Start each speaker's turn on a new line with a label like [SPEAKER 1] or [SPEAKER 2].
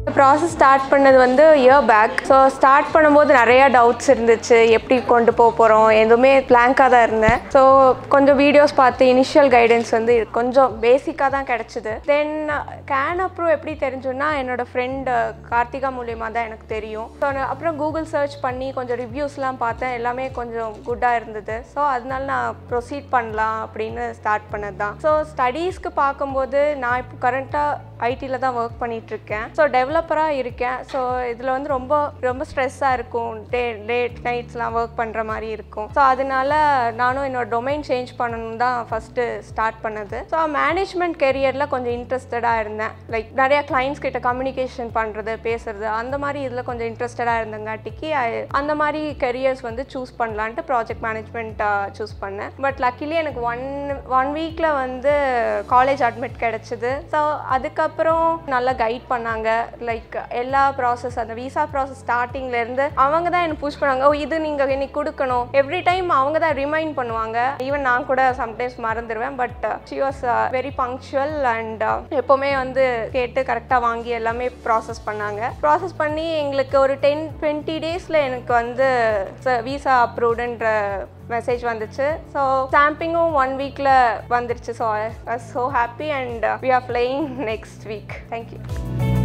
[SPEAKER 1] Process start பண்ணது வந்து year back. So start பண்ணும்போது நிறையா டவுட்ஸ் இருந்துச்சு, எப்படி கொண்டு போகிறோம், எதுவுமே பிளாங்காக தான் இருந்தேன். ஸோ கொஞ்சம் வீடியோஸ் பார்த்து இனிஷியல் கைடன்ஸ் வந்து கொஞ்சம் பேசிக்காக தான் கிடச்சிது. தென் CanApprove எப்படி தெரிஞ்சுன்னா என்னோட ஃப்ரெண்டு கார்த்திகா மூலியமாக தான் எனக்கு தெரியும். ஸோ அப்புறம் கூகுள் சர்ச் பண்ணி கொஞ்சம் ரிவ்யூஸ்லாம் பார்த்தேன், எல்லாமே கொஞ்சம் குட்டாக இருந்தது. ஸோ அதனால நான் ப்ரொசீட் பண்ணலாம் அப்படின்னு ஸ்டார்ட் பண்ணது தான். ஸோ ஸ்டடீஸ்க்கு பார்க்கும்போது நான் இப்போ கரண்ட்டாக ஐடியில் தான் ஒர்க் பண்ணிகிட்ருக்கேன். ஸோ டெவலப்பராக இருக்கேன். ஸோ இதில் வந்து ரொம்ப ரொம்ப ஸ்ட்ரெஸ்ஸாக இருக்கும், லேட் நைட்ஸ்லாம் ஒர்க் பண்ணுற மாதிரி இருக்கும். ஸோ அதனால நானும் என்னோடய டொமைன் சேஞ்ச் பண்ணணும் தான் ஃபஸ்ட்டு ஸ்டார்ட் பண்ணது. ஸோ மேனேஜ்மெண்ட் கெரியரில் கொஞ்சம் இன்ட்ரெஸ்டடாக இருந்தேன். லைக் நிறையா கிளைண்ட்ஸ் கிட்ட கம்யூனிகேஷன் பண்ணுறது, பேசுறது, அந்த மாதிரி இதில் கொஞ்சம் இன்ட்ரெஸ்டடாக இருந்தங்காட்டிக்கு அந்த மாதிரி கெரியர்ஸ் வந்து சூஸ் பண்ணலான்ட்டு ப்ராஜெக்ட் மேனேஜ்மெண்ட் சூஸ் பண்ணேன். பட் லக்கிலி எனக்கு ஒன் வீக்கில் வந்து காலேஜ் அட்மிட் கிடச்சிது. ஸோ அதுக்கப்புறம் நல்லா கைட் பண்ணாங்க. லைக் எல்லா ப்ராசஸ், அந்த விசா ப்ராசஸ் ஸ்டார்டிங்லேருந்து அவங்க தான் எனக்கு புஷ் பண்ணாங்க. இது நீங்கள் இன்னைக்கு கொடுக்கணும், எவ்ரி டைம் அவங்க தான் ரிமைண்ட் பண்ணுவாங்க. ஈவன் நான் கூட சம்டைம்ஸ் மறந்துடுவேன். But she was very punctual and எப்போவுமே வந்து கேட்டு கரெக்டாக வாங்கி எல்லாமே ப்ராசஸ் பண்ணாங்க. ப்ராசஸ் பண்ணி எங்களுக்கு ஒரு 10-20 டேஸில் எனக்கு வந்து விசா அப்ரூவ்டுன்ற மெசேஜ் வந்துச்சு. ஸோ ஸ்டாம்பிங்கும் 1 வீக்கில் வந்துருச்சு. So I was so happy and we are flying next week. Thank you.